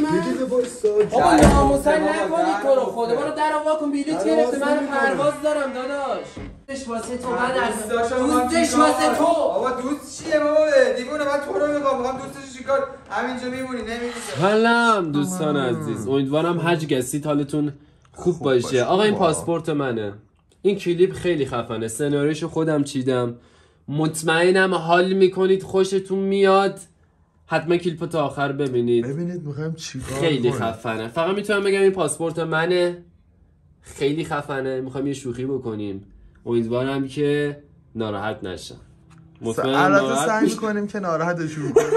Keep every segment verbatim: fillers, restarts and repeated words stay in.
دیگه وایسا آقا ناموسن نکنید تو رو خدا برو در وا کن بلیط گرفته من پرواز دارم داداش دوستش واسه تو من دوستش واسه تو بابا دوست چیه بابا دیوونه من تو رو میخوام میخوام دوستش چیکار همینجا میمونی نمی‌دونی سلام دوستان عزیز امیدوارم هر گسیت حالتون خوب باشه آقا این پاسپورت منه این کلیپ خیلی خفنه سناریوشو خودم چیدم مطمئنم حال میکنید خوشتون میاد حتما کلیپو تا آخر ببینید ببینید میخوایم چیکار خیلی خفنه فقط میتونم بگم این پاسپورت منه خیلی خفنه میخوایم یه شوخی بکنیم امیدوارم که ناراحت نشم مطمئنم البته سعی میکنیم که ناراحتشون کنیم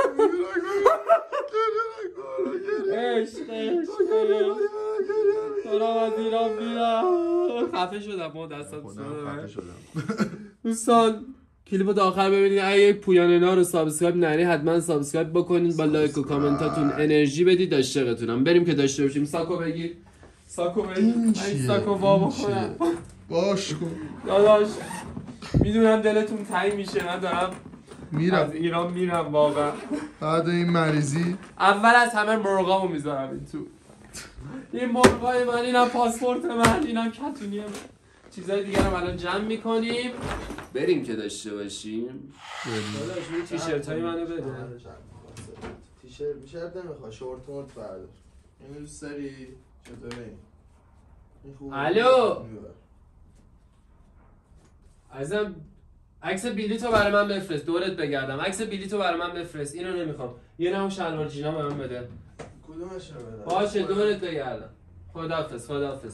عشق عشق دارم از ایران میرم خفه شدم ما دستم خفه شدم دوستان کلیپو تا آخر ببینید اگه پویاننا رو سابسکرایب نری حتما سابسکرایب بکنید با لایک و کامنتاتون انرژی بدید عاشقتونم بریم که داشته باشیم ساکو بگیر ساکو بگیر این ساکو بابا خودم باش کن داداش میدونم دلتون تنگ میشه من دارم میرم از ایران میرم واقعا بعد این مریضی اول از همه مرغامو میذارم این تو این مرغای من اینم پاسپورت من اینم کتونی من چیزای دیگر هم الان جمع میکنیم بریم که داشته باشیم داداش این تیشرت های منو بده تیشرت میشرت نمیخواه شورت مورت بردار این دوست داری چطوره این الو عزیزم عکس بلیطو برای من بفرست دورت بگردم عکس بلیطو برای من بفرست اینو نمیخوام یه نمو شلوار جینا به من بده کدومش رو بده باشه دورت بگردم خداحافظ خداحافظ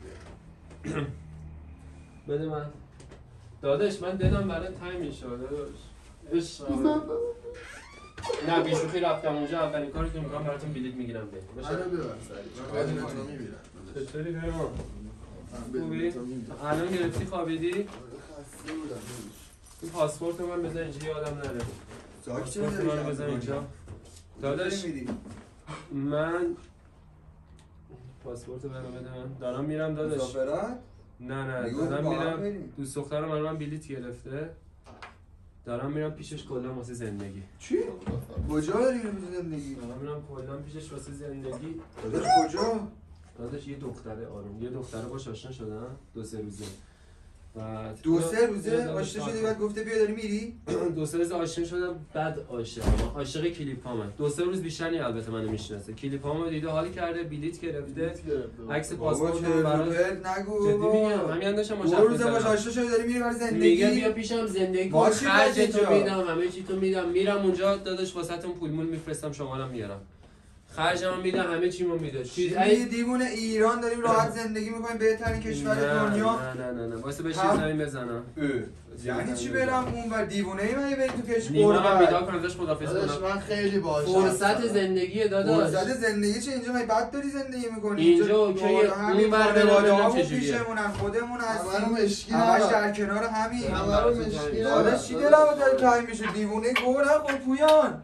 بده من داداش من دلم برای تایم میشه داداش عشق نه بیشوخی رفتم اونجا اولین کاری که میکنم براتون بلیط میگیرم بریم باشه منو ببر سریع من بدون تو میبینم چطوری بریم خوبی؟ الان گرفتی خوابیدی؟ خسته بودم این پاسپورت من بذار اینجا یادم نره پاسپورت من بذار اینجا داداش من پاسپورت برام بده من دارم میرم داداش مسافرت؟ نه نه دارم میرم دوست دخترم برای من بلیط گرفته دارم میرم پیشش کلا واسه زندگی چی؟ کجا داری میری زندگی؟ دارم میرم کلا پیشش واسه زندگی داداش کجا؟ داداش یه دختره آروم یه دختره باش آشنا شدم دو سه روزه بعد دو سه روزه آشنا شدی بعد گفته بیا داری میری؟ دو سه روز آشنا شدم بعد عاشقم عاشق کلیپامه دو سه روز بیشتر نی البته منو میشناسه کلیپامو دیده حال کرده بلیط گرفته عکس پاسپورتم براش نگو جدی میگم همین داشتم مشخص دو روز باش آشنا شدی داری میری برای زندگی میگه بیا پیشم زندگی کن خرجتو میدم همه چی تو میدم میرم اونجا داداش واسهتون پول مول میفرستم شمالم میارم خرجمو میدم همه چیمو میده چیز ای دیوونه ایران داریم راحت زندگی میکنیم بهترین کشور دنیا نه نه نه نه واسه بهش زمین بزنم یعنی چی برم اونور دیوونه ای من بریم تو کشور نیما میدار کنم ازش خدافظ داداش من خیلی باهاش فرصت زندگی داداش فرصت زندگی چه اینجا من بعد داری زندگی میکنی اینجا که اون بر خانواده‌ها پیشمون خودمون هستیم همه مشکی همش در کنار همین همه رو مشکی داداش چی دلم داری تایم میشه دیوونه گو نخور پویان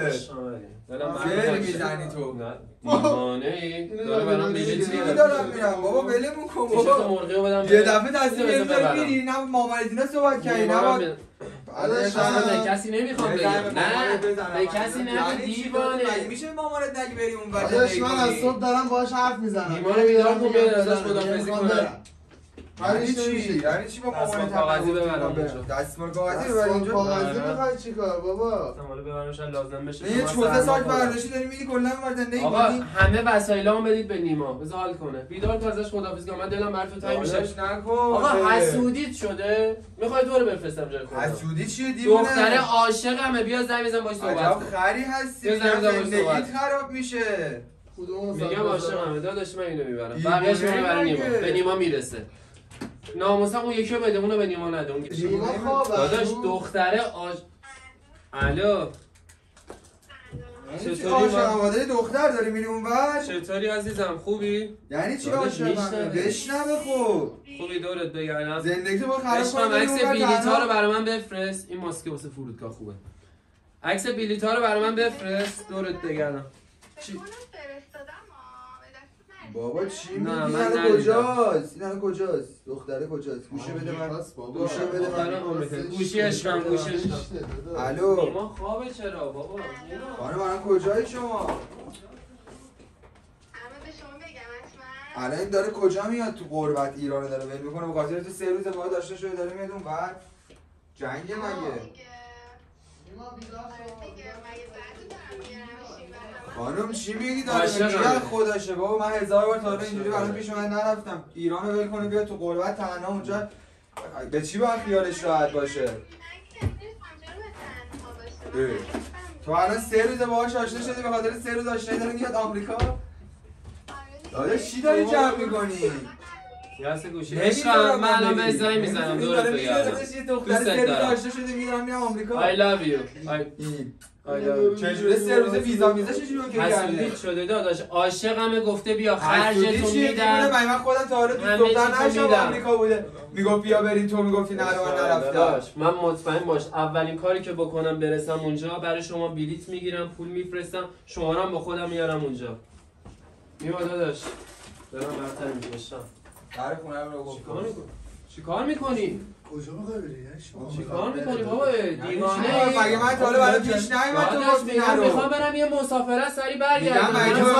خیلی میزنی تو دیوانه ای داره برام بلیط میگیره دارم میرم بابا ولمون کن بابا یه دفعه تصمیم گرفتی میری نه مامانتینا صحبت کردی نه با به کسی نمیخوام بگم نه به کسی نگو دیوانه مگه میشه مامانت نگی بری اون ور داداش من از صبح دارم باهاش حرف میزنم دیوانه بیدار کن بیاد ازش خدافظی کنه یعنی چی؟ یعنی چی با مامانت کاغذی ببرم دستمال کاغذی ببر اینجا کاغذی میخوای چیکار بابا دستمال ببرمش لازم بشه یه چوزه ساک برداشتی داری میری کلا اون ور زندگی آقا کنی همه وسایلامو بدید به نیما بذار حال کنه بیدار کن ازش خدافظی کن من دلم برات تنگ میشه آقا حسودیت شده میخوای تو رو بفرستم جای خودم حسودی چیه دیوونه دختر عاشقمه بیا زنگ بزن باهاش صحبت کن خری هستی زندگیت خراب میشه میگم عاشقمه داداش من اینو میبرم بقیه‌اش میبرم نیما به نیما میرسه ناموسم اون یکی رو بده اونو به نیما نده اون نیما خوابه داداش دختره آش الو چطوری عاشقمه دختر داری میری اونور چطوری عزیزم خوبی یعنی چی عاشقمه بشنوه خوب خوبی دورت بگردم زندگی تو با خراب کنم عکس بلیطا رو برای من بفرست این ماسک واسه فرودگاه خوبه عکس بلیطا رو برای من بفرست دورت بگردم چی بابا چی میگی؟ اینو کجاست؟ اینو کجاست؟ دختره کجاست؟ گوشه بده من گوشه بده من گوشی عشقم گوشی الو ما خوابه چرا بابا؟ خانم الان کجایی شما؟ الان این داره کجا میاد تو غربت ایران داره ول میکنه به خاطر تو سه روز ما داشته شده داره میاد اون بعد جنگ مگه خانم چی میگی داره میگه خودشه بابا من هزار بار تا اینجوری الان پیش من نرفتم ایرانو ول کنه بیا تو غربت تنها اونجا به چی باید خیالش راحت باشه تو الان سه روز باهاش آشنا شدی به خاطر سه روز آشنایی داره میاد آمریکا داداش چی داری جمع میکنی یاسه گوشی عشقم من الان به زنگ میزنم دورت بگردم دوست دارم آشنا شده میرم میام آمریکا I love you چجوری سه روز ویزا میزا چجوری اوکی کرده حسودیت شده داداش عاشقمه گفته بیا خرجتون میدم من خودم تا حالا دوست دختر نشم آمریکا بوده میگفت بیا بریم تو میگفتی نه رو نرفتم من مطمئن باش اولین کاری که بکنم برسم اونجا برای شما بلیط میگیرم پول میفرستم شما رو هم با خودم میارم اونجا میوا داداش برام برتر میکشم در خونه رو گفت چیکار میکنی چیکار میکنی کجا میخوای بری؟ چیکار میکنی بابا دیوانه ای مگه من تا حالا برای پیش نیومد تو گفتی نرو میخوام برم یه مسافرت سری برگردم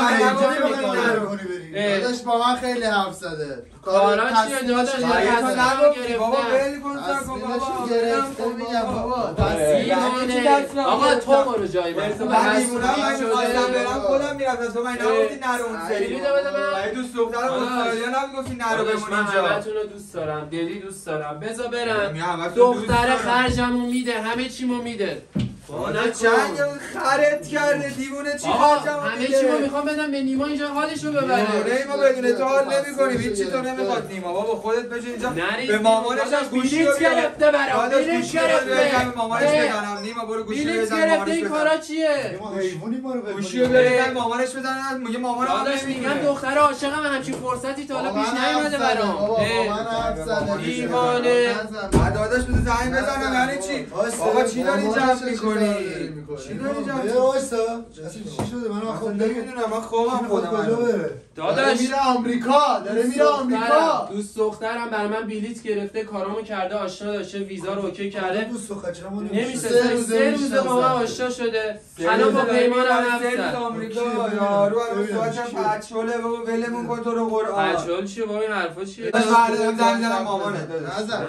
داداش با من خیلی حرف زده کارا چیه داداش بابا ول کن ساکو بابا گرفته میگم بابا آقا تو برو جای من تو من میمونم من می‌خواستم برم خودم میرفتم تو من نگفتی نرو اون سری من دوست دخترم استرالیا نمیگفتی نرو بمون اینجا من همتون رو دوست دارم دلی دوست دارم بذار برم دختر خرجمون میده همه چیمو میده والا چنگ خرت کرده دیوونه چی خرجمون همه چیمو میخوام بدم به نیما اینجا حالشو ببره نه ما بدون تو حال نمی‌کنیم هیچ چی تو نمیخواد نیما بابا خودت بشین اینجا به مامانش هم گوشی بلیط گرفته برام بلیط گرفته مامانش بزنم نیما برو گوشی بزن بلیط گرفته این کارا چیه ما حیوانی ما رو گوشی بزن مامانش بزنن میگه مامانم داداش میگم دختر عاشقم همچین فرصتی تا حالا پیش نیومده برام دیوانه داداش بده زنگ بزنم یعنی چی آقا چی داری جمع می‌کنی چی داری جمع می‌کنی وایسا چی شده من خب نمیدونم من خوابم خودم کجا بره داداش میره آمریکا داره میره آمریکا دوست دخترم برای من بلیط گرفته کارامو کرده آشنا داشته ویزا رو اوکی کرده دوست دختر چرا ما نمیشه سه روزه با من آشنا شده الان با پیمان هم حرف آمریکا یارو الان صحبتم پچوله بابا ولمون کن تو رو قرآن پچول چیه بابا این حرفا چیه من بردارم زنگ میزنم مامانه نزن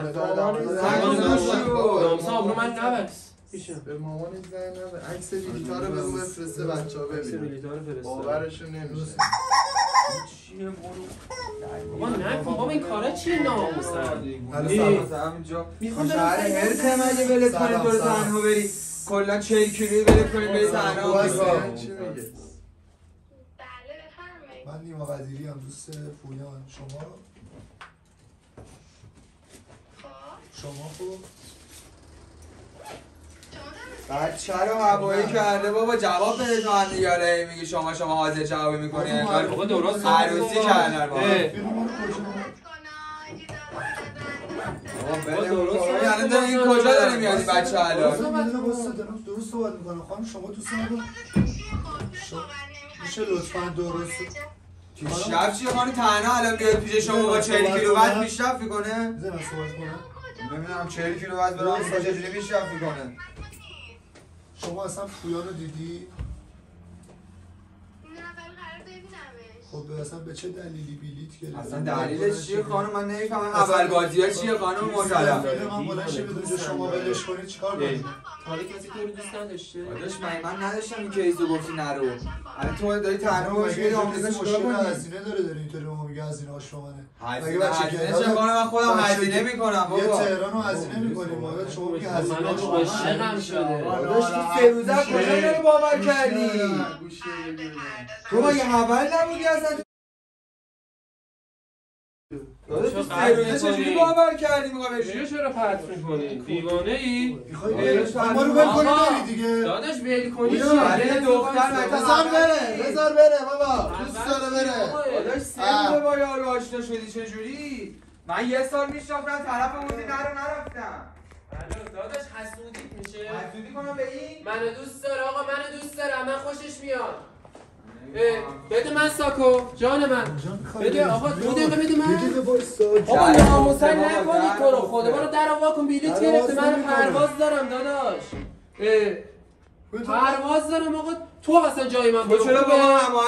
نامسا آبرو من نبست به مامانت زنگ نزن عکس بلیطا رو بگو بفرسته بچه‌ها ببینن باورشون نمیشه چیه برو بابا نکن بابا این کارا چیه ناموسن میخوام شهر هرته مگه ولت کنی تو رو تنها بری کلا چهل کیلویی ولت کنی بری تنها چی میگه من نیما قدیری هم دوست پویان شما شما خوب بچه رو هوایی کرده بابا جواب بده تو هم دیگه میگی شما شما حاضر جوابی میکنی انگار بابا درست عروسی کردن بابا یعنی داره این کجا داره میادی بچه الان درست صحبت میکنم خانم شما دوست ندارم میشه لطفا درست پیشرفت چیه خانم تنها الان بیاد پیش شما با چهل کیلو وزن پیشرفت میکنه؟ بذار من صحبت کنم نمیدونم چهل کیلو وزن برام با چجوری پیشرفت میکنه؟ شما اصلا پویان رو دیدی؟ خب اصلا به چه دلیلی بلیط گرفتی؟ اصلا دلیلش چیه خانم من نمیفهمم اول بازی ها چیه خانم محترم من بلند شه بدون شما ولش کنید چیکار کنید؟ حالا کسی تو رو دوست نداشته داداش من من نداشتم این کیسو گفتی نرو الان تو داری تنها باشی میری آمریکا چیکار کنی؟ هزینه داره داری اینطوری به ما میگه هزینه هاش شمانه هزینه هزینه چه خانم من خودم هزینه میکنم یه بابا تهران رو هزینه میکنیم ما شما میگه هزینه من عاشقم شده داداش تو سه روزه کجا داری باور کردی تو مگه اول نبودی اصلا داداش تو سه روزه چجوری باور کردی میگم چیه چرا پرت میکنی دیوانه ای میخوای ما رو ول کنی بری دیگه داداش ول کنی چیه برای دختر بذار بره بذار بره بابا دوست داره بره داداش سه روزه با یارو آشنا شدی چجوری من یه سال میشناختم طرف بودی نرو نرفتم داداش حسودیت میشه حسودی کنم به این منو دوست داره آقا منو دوست داره من خوشش میاد بده من ساکو جان من بده آقا دو دقیقه بده من بابا ناموسن نکنید تو رو خدا برو در وا کن بلیط گرفته من پرواز دارم داداش پرواز دارم آقا تو اصلا جای من تو چرا با من هماهنگ نکردی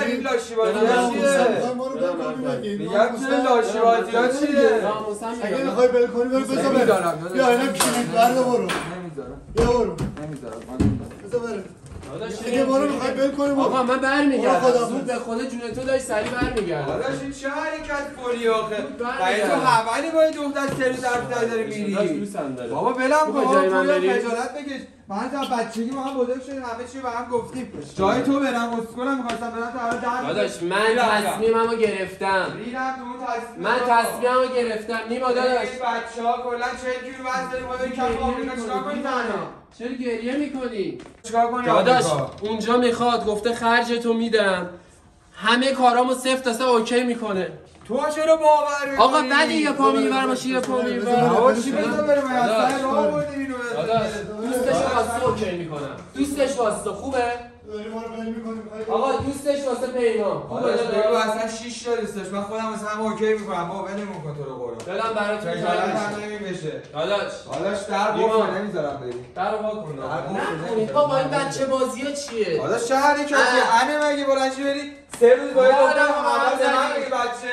این لاشی بازی دارم چیه؟ میخوای ما رو بل کنی بگی میگم چه لاشی بازی ها چیه؟ ناموسم اگه میگم میخوای بل کنی برو بذار بره نمیذارم بیا اینم کلید برده برو نمیذارم بیا برو نمیذارم بذار بره داداش اگه ما رو میخوای بل کنی برو آقا من برمیگردم خدا زود به خود جون تو داشت سری برمیگردم داداش این چه حرکت فوری آخه؟ برمیگردم. تو حوالی با این دختر سه روز حرف زدی داری داداش میری دوستم داره بابا ولم کن می‌خوای جای من بابا بری؟ خجالت بکش من تا بچگی ما هم بزرگ شدیم همه چی به هم گفتیم جای تو برم اسکولم می‌خواستم برم تا حالا در داداش من تصمیممو گرفتم ریدم تو اون تصمیم من تصمیممو گرفتم نیما داداش این بچه‌ها کلا چهل کیلو وزن داریم ما بریم کف آمریکا چیکار کنیم تنها چرا گریه میکنی؟ چیکار کنیم داداش آمریکا؟ اونجا میخواد گفته خرج تو میدم همه کارامو صفر تا صد اوکی میکنه تو چرا باور می‌کنی؟ آقا بعد یه پا میبر ماشین یه پا میبر آقا چی بذار بریم از داداش. سر راه بردیم اینو داداش دوستش واسه اوکی میکنم دوستش واسه خوبه؟ داری ما رو بل میکنی آقا دوستش واسه پیمان خوبه داداش بگو داداش اصلا شش تا دوستش من خودم واسه هم اوکی میکنم بابا ولمون کن تو رو قرآن دلم براتون خجالت تنگ هم میشه نمیشه داداش داداش در نیما. قفل نمیذارم بری در وا کن در قفل نکنید نمیذارم. بابا این بچه بازیه چیه؟ داداش چه حرکتی اه. انه مگه بلنشی بری سه روز با یه آره، دختر آره، محبت آره. من بگی بچه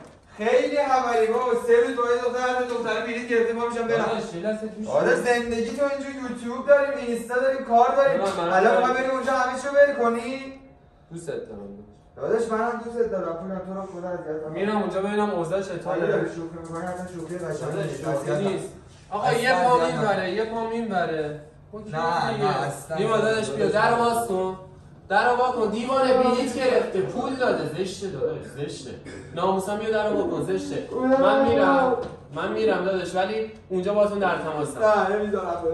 خیلی خبری بابا سه روز با یه دختر هر دختر بلیط گرفته ما میشم برم داداش یه لحظه گوش آره کن. زندگی تو اینجا یوتیوب داریم اینستا داریم کار داریم من- من- الان من- میخوای بریم اونجا همه چیو ول کنی دوست دارم داداش منم دوست دارم پولم تو رو خدا اذیت نکن میرم اونجا ببینم اوضاع حالا چطوره داری شوخی می‌کنی اصلا شوخی داداش قشنگی شوخی نیست آقا یه پا میبره یه پا میبره نه، نه، اصلا. نیما داداش بیا در باز کن در رو وا کن دیوانه بلیط گرفته پول داده زشته داداش زشته ناموسم بیا در رو وا کن زشته من میرم من میرم داداش ولی اونجا باهاتون در تماسم نه نمیذارم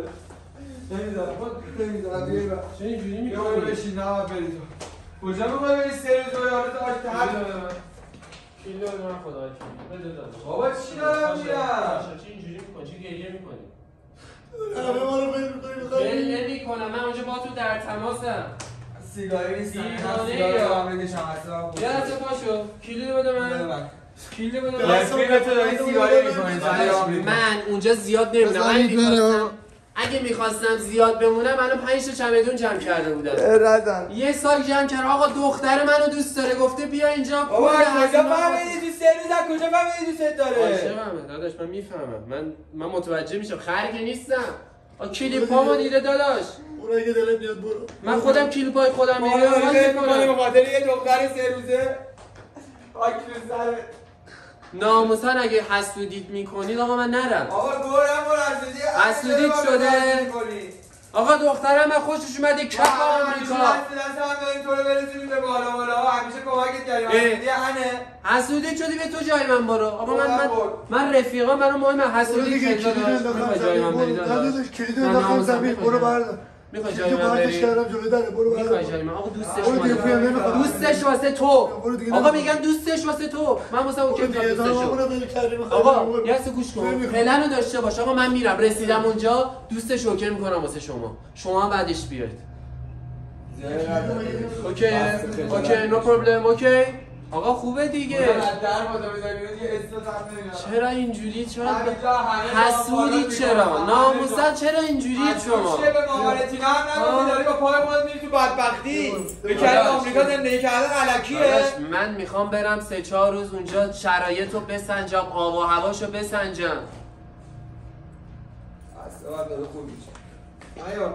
بره نمیذارم نمیذارم بیا چه اینجوری بیا برو میکنی؟ بشین نه بری تو کجا میخوای بری سه روز با یارو تو آش تحت کیلو بده من خدا کیلو بده داداش بابا چی دارم میرم چه اینجوری میکنی چه گریه میکنی همه ما رو بل میکنی ول میخوای نمیکنم من اونجا باهاتون در تماسم سیگاری نیست دیوانه سیگاری یا. رو بکشم اصلا یه لحظه پاشو کیلو بده من کیلو بده من رفیق تو داری سیگاری میکنی زنی آمریکا من اونجا زیاد نمیدونم اگه میخواستم اگه میخواستم زیاد بمونم الان پنج تا چمدون جمع کرده بودم ردم یه سال جمع کرد آقا دختر منو دوست داره گفته بیا اینجا بابا کل کجا هزینه فهمیدی تو سه روز از کجا فهمیدی دوست داره عاشقمه داداش من میفهمم من من متوجه میشم خرگی نیستم آ کلیپامو دیده داداش برو اگه دلت میاد برو من خودم کلیپای خودم ما میبینم داری حال فکر می‌کنی به میکنم خاطر یه دختر سه روزه خاک تو سرت ناموسن اگه حسودیت میکنید آقا من نرم آقا گورم برو حسودی حسودیت شده؟ آقا دخترم من خوشش اومده کف آمریکا دست دست هم داریم تو رو برسونیم به بالا بالا همیشه کمکت کردیم اه. حسودی انه حسودیت شدی به تو جای من برو آقا من من, برو. من رفیقام برام مهمه برو حسودیت دیگه شد کلید داداش انداختم میخوای جای زمین من برو بری نه داداش داداش کلید نه، انداختم ناموسم زمین می‌خوای برو جای من. بردار میخوای کلید جای من پرتش بری کردم جلوی دره برو میخوای بردار جای من آقا دوستش برو دیگه پویم اومده نمیخواد دوستش واسه تو برو دیگه آقا نمیخواد. میگم دوستش واسه تو من واسه اوکی برو دیگه میگم ادامه دوستش برو ول کردیم میخوای آقا برو. یه لحظه گوش کن نمیخواد. پلن رو داشته باش آقا من میرم رسیدم اونجا دوستش اوکی میکنم واسه شما شما هم بعدش بیاید اوکی اوکی نو پروبلم اوکی آقا خوبه دیگه چرا اینجوری چرا حسودی چرا ناموسن چرا اینجوری شما چیه به مامانتینا هم نگفتی داری با پای خودت میری تو بدبختی به کردی آمریکا زندگی کردن علکیه داداش، من میخوام برم سه چهار روز اونجا شرایط رو بسنجم آب و هواشو بسنجم اصلا داره خوب میشه آیا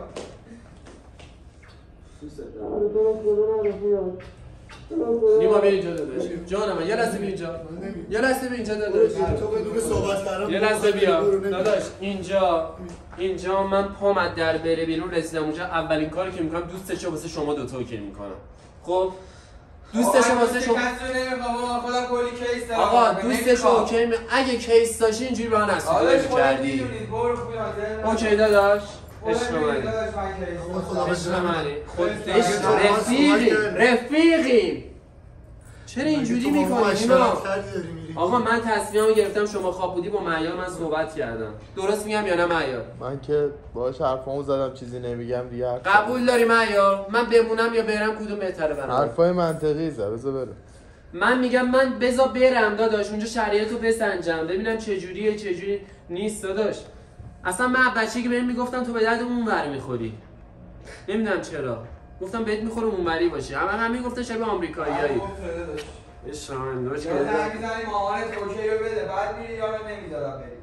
نیما بیا اینجا داداش جانم یه لحظه بیا اینجا یه لحظه بیا اینجا داداش تو بدون صحبت کردن یه لحظه بیا داداش اینجا اینجا من پام از در بره بیرون رسیدم اونجا اولین کاری که میکنم دوستشو واسه شما دوتا اوکی میکنم خب دوستشو واسه شما خودم کلی کیس دارم آقا دوستشو اوکی می... اگه کیس داشتی اینجوری با من آداش حسودی خودت کردی میدونید برو خوبی حاضر اوکی داداش خودت عشق می‌دونی منی داداش من کیس عشق دارم. منی خود خودت عشق می‌دونی. رفیقی رفیقی چرا اینجوری میکنی اینا آقا من تصمیمو گرفتم شما خواب بودی با معیار من صحبت کردم درست میگم یا نه معیار من که باهاش حرفامو زدم چیزی نمیگم دیگه حرف قبول داری معیار من بمونم یا برم کدوم بهتره برام حرفای منطقی زد بذار بره من میگم من بذار برم داداش اونجا شرایطو بسنجم ببینم چه جوریه چه جوری نیست داداش اصلا من بچگی بهم میگفتن تو به درد اون ور میخوری نمیدونم چرا گفتم بهت میخوره اونوری باشی. همه هم میگفتن شبیه آمریکاییایی. عشق من داشت که زنگ میزنی مامانت اوکی رو بده بعد میری یارو نمیذارم بری.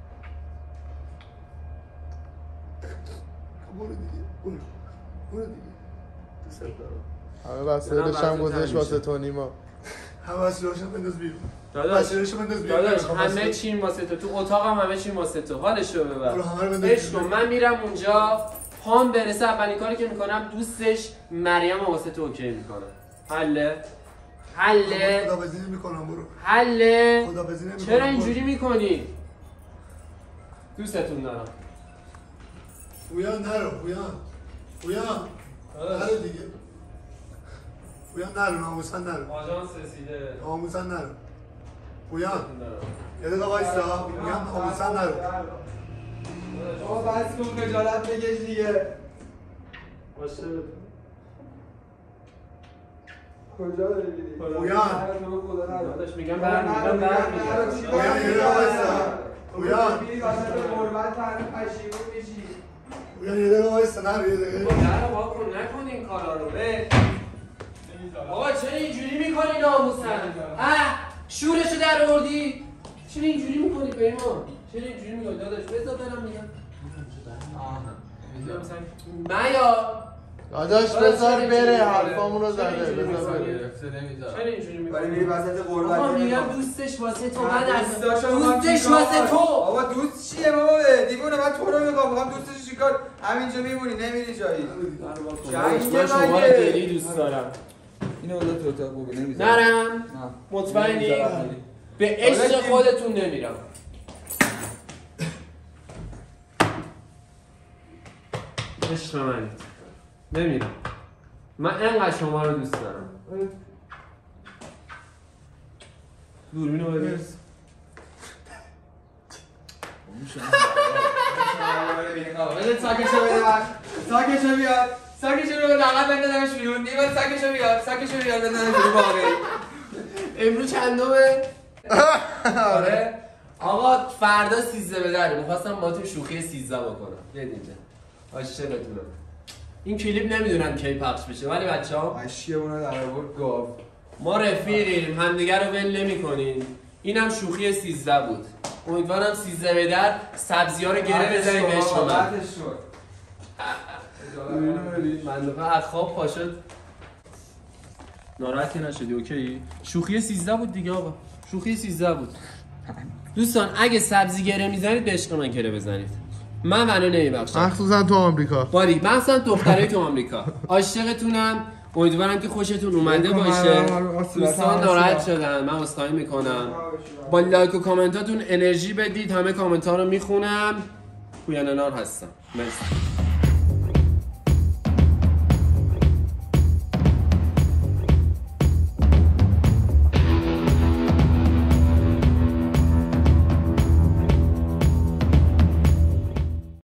برو دیگه برو برو دیگه دوست دارم. همه وسایلش هم گذاشت واسه تو نیما. همه وسیله‌اشو بنداز بیرون. داداش وسیله‌اشو بنداز بیرون. داداش همه چی واسه تو، تو اتاقم همه چی واسه تو. حالش رو ببر. برو همه رو بنداز عشق بیرون. من میرم اونجا پام برسه اولین کاری که میکنم دوستش مریم واسه تو اوکی میکنم. حله حله خداحافظی نمی‌کنم برو. حله خداحافظی نمی‌کنم. چرا اینجوری میکنی؟ دوستتون دارم. پویان نرو پویان. پویان نرو دیگه. پویان نرو ناموسن نرو. آژانس رسیده. ناموسن نرو. پویان دوستتون دارم. یه دقیقه وایسا. پویان ناموسن نرو. بابا بس کن خجالت بکش دیگه. باشه. کجا داری میری؟ پویان. داداش میگم برمیگردم برمیگردم. پویان یه دقیقه وایسا. پویان میری واسه غربت تنها پشیمون میشی. پویان یه دقیقه وایسا نرو یه دقیقه. در رو واکن نکن این کارا رو به. بابا چرا اینجوری میکنی ناموسن؟ اه شورشو در آوردی؟ چرا اینجوری میکنی پیمان؟ چرا اینجوری میکنی داداش؟ بذار برم میگم. مایا داداش بذار بره حرفامون رو زده بذار بره. چرا اینجوری ولی میکنی؟ میری وسط غربت. آقا میگم دوستش واسه تو من دوست از داشتم من دوستش چیکار واسه کنم؟ تو. بابا دوست چیه بابا دیوونه من تو رو میگم میخوام دوستش چیکار همینجا میمونی نمیری جایی. من شما رو خیلی دوست دارم. اینو بذار تو اتاق بگو نمیذارم. نرم مطمئنی؟ به عشق خودتون نمیرم. عشق منید نمیرم. من انقدر شما رو دوست دارم. دوربینو ببین. بذار ساکشو بده من. ساکشو بیار. ساکشو رو لقب بندازمش بیرون. نیمه ساکشو بیار. ساکشو بیار بندازمش بیرون باقی. امروز چندمه؟ آره آقا فردا سیزده به در میخواستم با تو شوخی سیزده بکنم. بیاید اینجا عاشقتونم. این کلیپ نمیدونم کی پخش بشه ولی بچه ها اشیه اونو در آورد گاو. ما رفیقیم همدیگه رو ول نمی‌کنیم. اینم شوخی سیزده بود. امیدوارم سیزده به در سبزی ها رو گره بزنید به عشق من. من دفعه از خواب پاشد ناراحتی نشدی اوکی؟ شوخی سیزده بود دیگه آقا. شوخی سیزده بود. دوستان اگه سبزی گره میزنید به عشق من گره بزنید. من منو نمیبخشم. مخصوصا تو آمریکا. باری مثلا دخترای تو آمریکا. عاشقتونم. امیدوارم که خوشتون اومده باشه. دوستان ناراحت شدن من عذرخواهی میکنم. با لایک و کامنتاتون انرژی بدید. همه کامنت ها رو میخونم. پویان نار هستم. مرسی.